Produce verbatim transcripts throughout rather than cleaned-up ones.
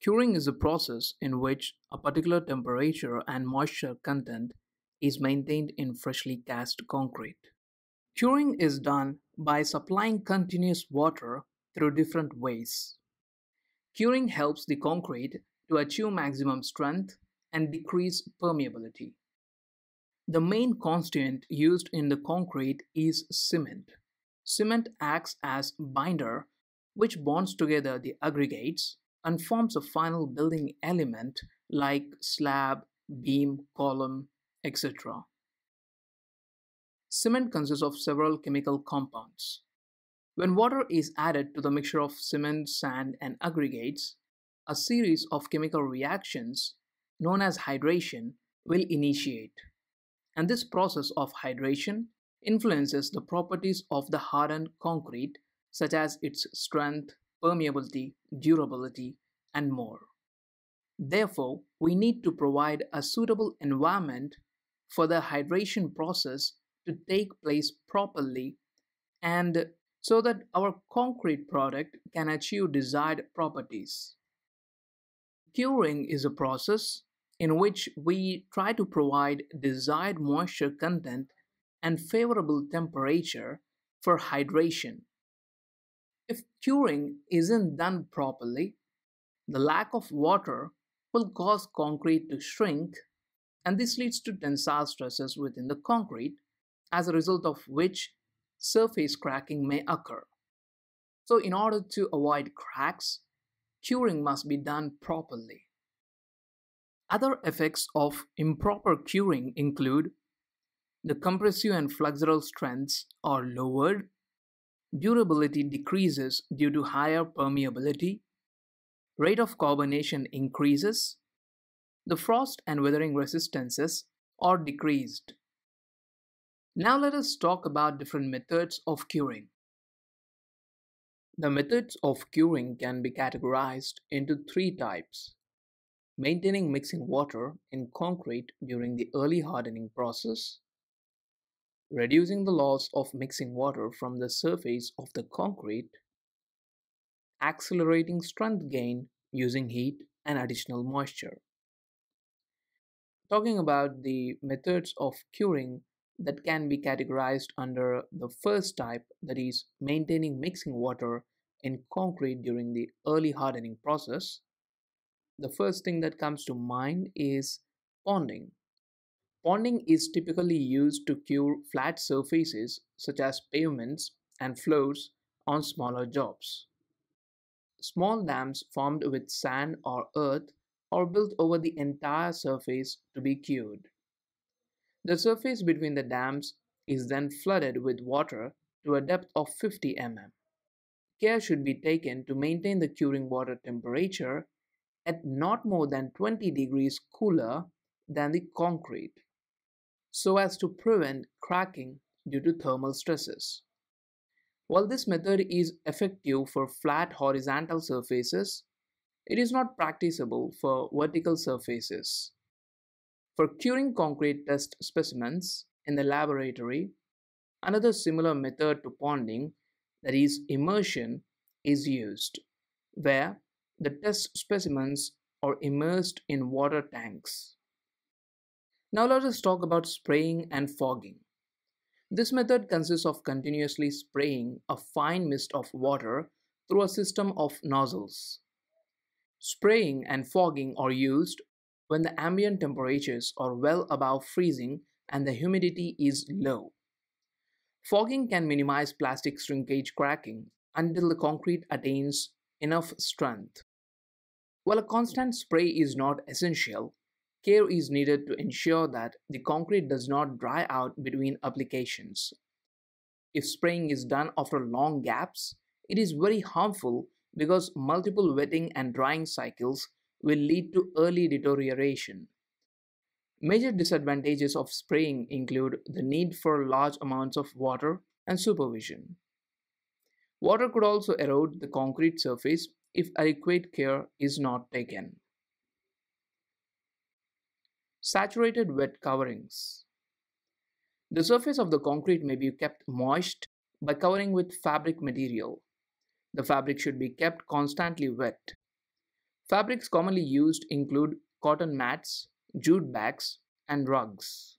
Curing is a process in which a particular temperature and moisture content is maintained in freshly cast concrete. Curing is done by supplying continuous water through different ways. Curing helps the concrete to achieve maximum strength and decrease permeability. The main constituent used in the concrete is cement. Cement acts as binder which bonds together the aggregates and forms a final building element like slab, beam, column, et cetera. Cement consists of several chemical compounds. When water is added to the mixture of cement, sand, and aggregates, a series of chemical reactions known as hydration will initiate. And this process of hydration influences the properties of the hardened concrete, such as its strength, permeability, durability, and more. Therefore, we need to provide a suitable environment for the hydration process to take place properly and so that our concrete product can achieve desired properties. Curing is a process in which we try to provide desired moisture content and favorable temperature for hydration. If curing isn't done properly, the lack of water will cause concrete to shrink, and this leads to tensile stresses within the concrete, as a result of which surface cracking may occur. So in order to avoid cracks, curing must be done properly. Other effects of improper curing include the compressive and flexural strengths are lowered, durability decreases due to higher permeability, rate of carbonation increases, the frost and weathering resistances are decreased. Now let us talk about different methods of curing. The methods of curing can be categorized into three types: maintaining mixing water in concrete during the early hardening process, reducing the loss of mixing water from the surface of the concrete, accelerating strength gain using heat and additional moisture. Talking about the methods of curing that can be categorized under the first type, that is maintaining mixing water in concrete during the early hardening process, the first thing that comes to mind is ponding. Ponding is typically used to cure flat surfaces such as pavements and floors on smaller jobs. Small dams formed with sand or earth are built over the entire surface to be cured. The surface between the dams is then flooded with water to a depth of fifty millimeters. Care should be taken to maintain the curing water temperature at not more than twenty degrees cooler than the concrete, so as to prevent cracking due to thermal stresses. While this method is effective for flat horizontal surfaces, it is not practicable for vertical surfaces. For curing concrete test specimens in the laboratory, another similar method to ponding, that is immersion, is used, where the test specimens are immersed in water tanks. Now let us talk about spraying and fogging. This method consists of continuously spraying a fine mist of water through a system of nozzles. Spraying and fogging are used when the ambient temperatures are well above freezing and the humidity is low. Fogging can minimize plastic shrinkage cracking until the concrete attains enough strength. While a constant spray is not essential, care is needed to ensure that the concrete does not dry out between applications. If spraying is done after long gaps, it is very harmful because multiple wetting and drying cycles will lead to early deterioration. Major disadvantages of spraying include the need for large amounts of water and supervision. Water could also erode the concrete surface if adequate care is not taken. Saturated wet coverings. The surface of the concrete may be kept moist by covering with fabric material. The fabric should be kept constantly wet. Fabrics commonly used include cotton mats, jute bags, and rugs.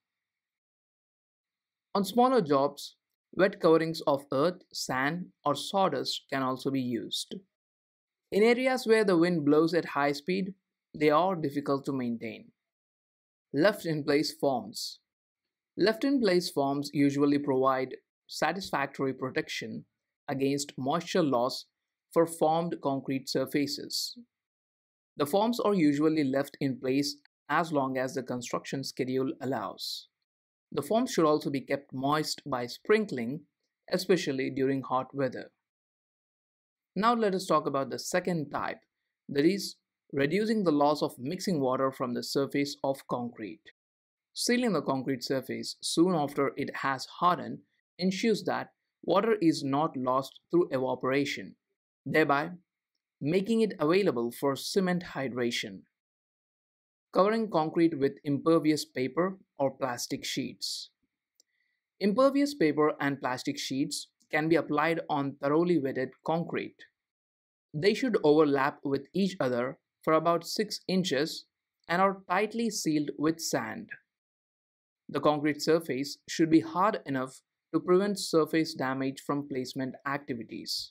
On smaller jobs, wet coverings of earth, sand, or sawdust can also be used. In areas where the wind blows at high speed, they are difficult to maintain. Left in place forms. Left in place forms usually provide satisfactory protection against moisture loss for formed concrete surfaces. The forms are usually left in place as long as the construction schedule allows. The forms should also be kept moist by sprinkling, especially during hot weather. Now let us talk about the second type, that is, reducing the loss of mixing water from the surface of concrete. Sealing the concrete surface soon after it has hardened ensures that water is not lost through evaporation, thereby making it available for cement hydration. Covering concrete with impervious paper or plastic sheets. Impervious paper and plastic sheets can be applied on thoroughly wetted concrete. They should overlap with each other for about six inches and are tightly sealed with sand. The concrete surface should be hard enough to prevent surface damage from placement activities.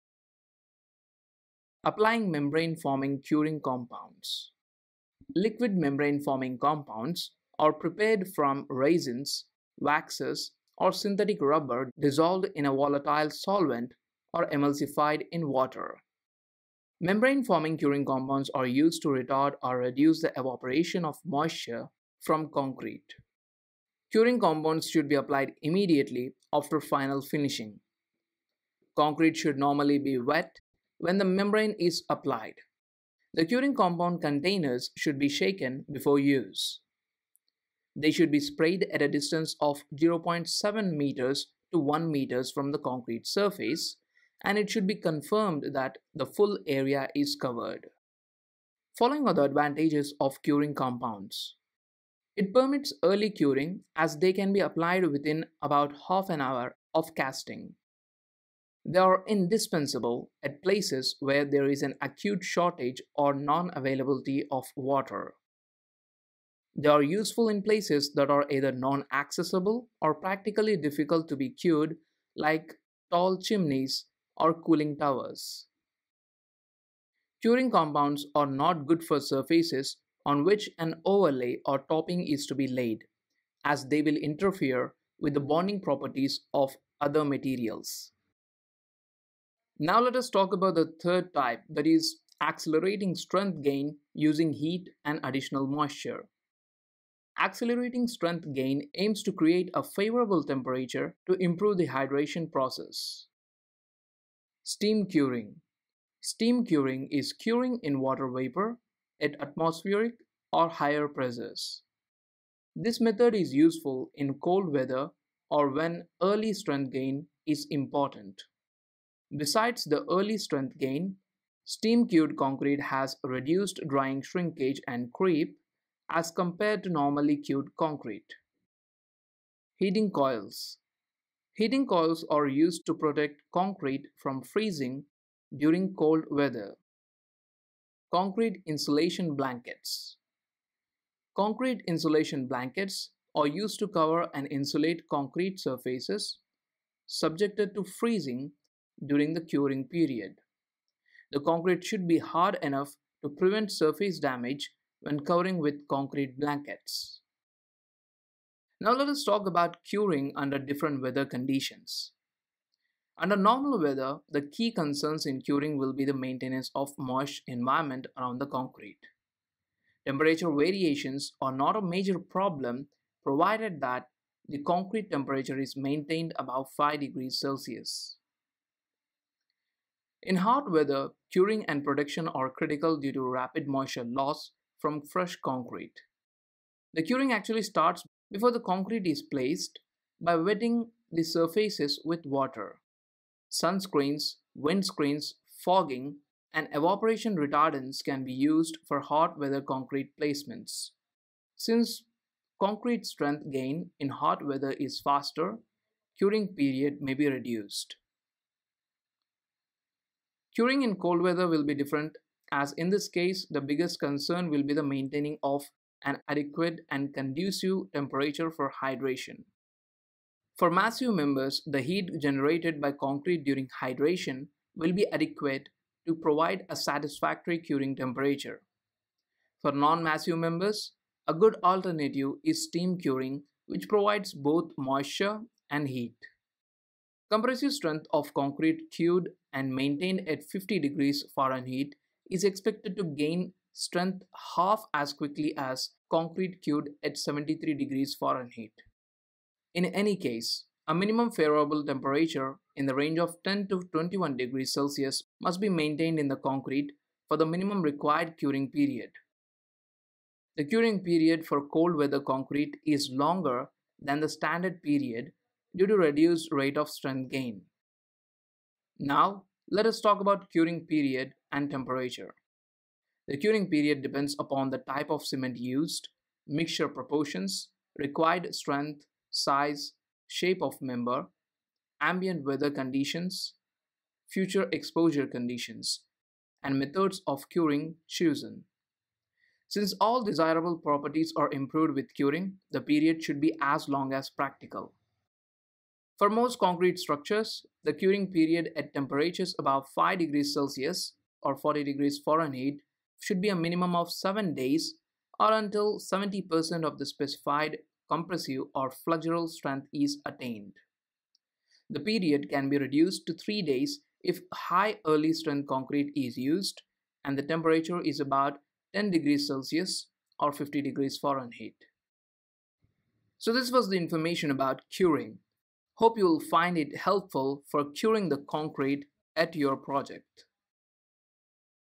Applying membrane-forming curing compounds. Liquid membrane-forming compounds are prepared from resins, waxes, or synthetic rubber dissolved in a volatile solvent or emulsified in water. Membrane-forming curing compounds are used to retard or reduce the evaporation of moisture from concrete. Curing compounds should be applied immediately after final finishing. Concrete should normally be wet when the membrane is applied. The curing compound containers should be shaken before use. They should be sprayed at a distance of zero point seven meters to one meters from the concrete surface, and it should be confirmed that the full area is covered. Following are the advantages of curing compounds. It permits early curing as they can be applied within about half an hour of casting. They are indispensable at places where there is an acute shortage or non-availability of water. They are useful in places that are either non-accessible or practically difficult to be cured, like tall chimneys or cooling towers. Curing compounds are not good for surfaces on which an overlay or topping is to be laid, as they will interfere with the bonding properties of other materials. Now let us talk about the third type, that is, accelerating strength gain using heat and additional moisture. Accelerating strength gain aims to create a favorable temperature to improve the hydration process. Steam curing. Steam curing is curing in water vapor at atmospheric or higher pressures. This method is useful in cold weather or when early strength gain is important. Besides the early strength gain, steam-cured concrete has reduced drying shrinkage and creep as compared to normally cured concrete. Heating coils. Heating coils are used to protect concrete from freezing during cold weather. Concrete insulation blankets. Concrete insulation blankets are used to cover and insulate concrete surfaces subjected to freezing during the curing period. The concrete should be hard enough to prevent surface damage when covering with concrete blankets. Now let us talk about curing under different weather conditions. Under normal weather, the key concerns in curing will be the maintenance of moist environment around the concrete. Temperature variations are not a major problem provided that the concrete temperature is maintained above five degrees Celsius. In hot weather, curing and protection are critical due to rapid moisture loss from fresh concrete. The curing actually starts before the concrete is placed by wetting the surfaces with water. Sunscreens, windscreens, fogging, and evaporation retardants can be used for hot weather concrete placements. Since concrete strength gain in hot weather is faster, curing period may be reduced. Curing in cold weather will be different as in this case, the biggest concern will be the maintaining of an adequate and conducive temperature for hydration. For massive members, the heat generated by concrete during hydration will be adequate to provide a satisfactory curing temperature. For non-massive members, a good alternative is steam curing, which provides both moisture and heat. Compressive strength of concrete cured and maintained at fifty degrees Fahrenheit is expected to gain strength half as quickly as concrete cured at seventy-three degrees Fahrenheit. In any case, a minimum favorable temperature in the range of ten to twenty-one degrees Celsius must be maintained in the concrete for the minimum required curing period. The curing period for cold weather concrete is longer than the standard period due to reduced rate of strength gain. Now, let us talk about curing period and temperature. The curing period depends upon the type of cement used, mixture proportions, required strength, size, shape of member, ambient weather conditions, future exposure conditions, and methods of curing chosen. Since all desirable properties are improved with curing, the period should be as long as practical. For most concrete structures, the curing period at temperatures above five degrees Celsius or forty degrees Fahrenheit should be a minimum of seven days or until seventy percent of the specified compressive or flexural strength is attained. The period can be reduced to three days if high early strength concrete is used and the temperature is about ten degrees Celsius or fifty degrees Fahrenheit. So this was the information about curing. Hope you will find it helpful for curing the concrete at your project.